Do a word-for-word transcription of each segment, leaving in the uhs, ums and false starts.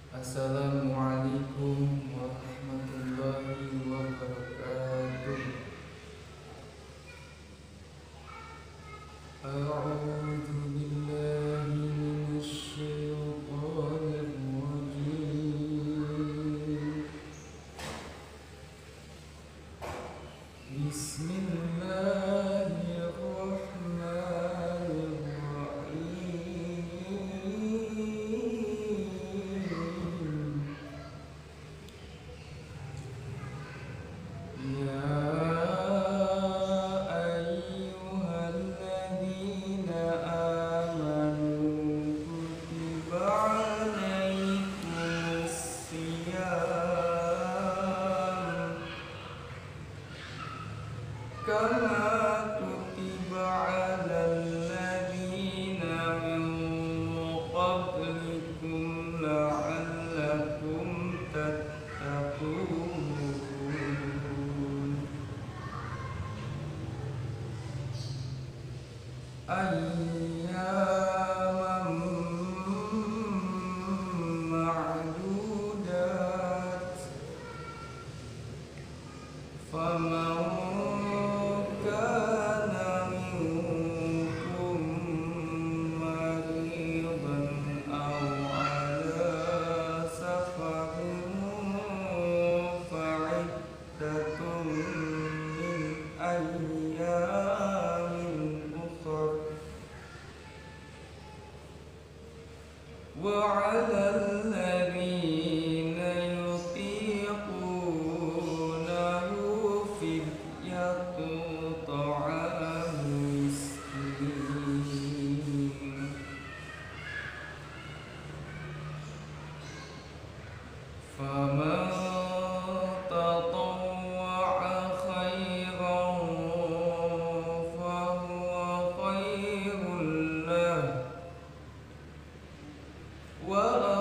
Assalamualaikum warahmatullahi wabarakatuh. A'udzu billahi minasy syaithanir rajim. Bismillahirrahmanirrahim. Kama kutiba alal ladzina min qablikum la'allakum tattaqun. Ayyaman ma'dudat. Faman وعلى الذين يطيقونه فدية طعام مسكين. فمن تطوع خيرا فهو خير له، وأن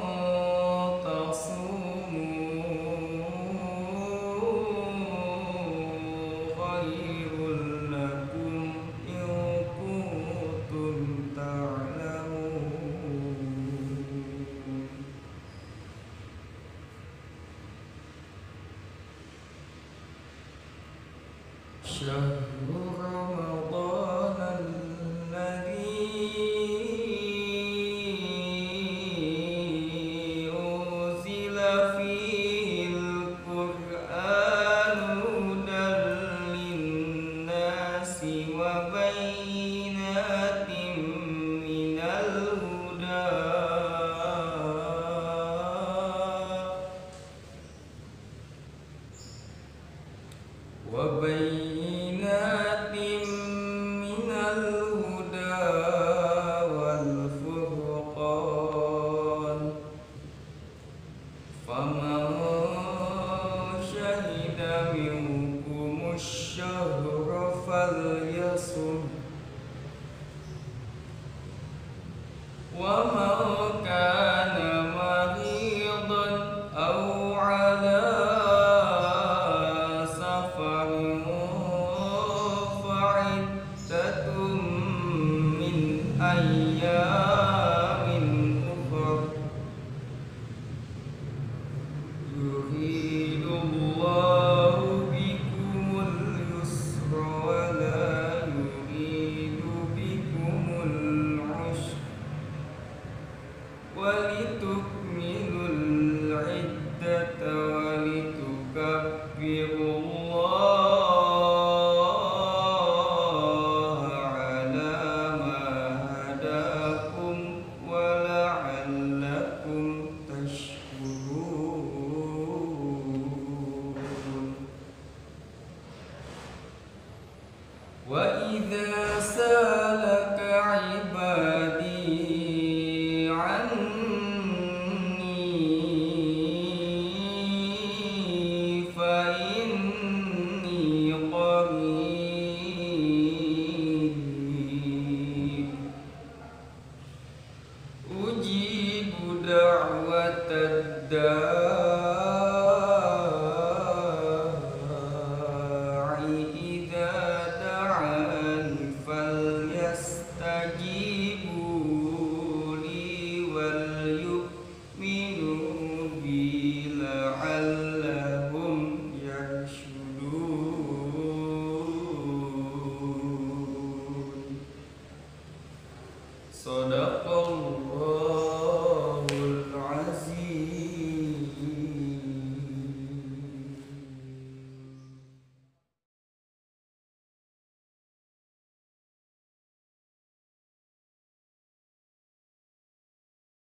تصوموا خير لكم إن كنتم تعلمون. شهر رمضان الذي أنزل فيه القرآن هدى للناس وبينات من الهدى وبينات من الهدى والفرقان. فمن شهد منكم الشهر فليصم، ومن كان مريضا أو على سفر فعدة من أيام أخر. يريد الله بكم اليسر ولا يريد بكم العسر ولتكملوا العدة ولتكبروا الله على ما هداكم ولعلكم تشكرون. وإذا سألك عبادي عني فإني قريب أجيب دعوة الداع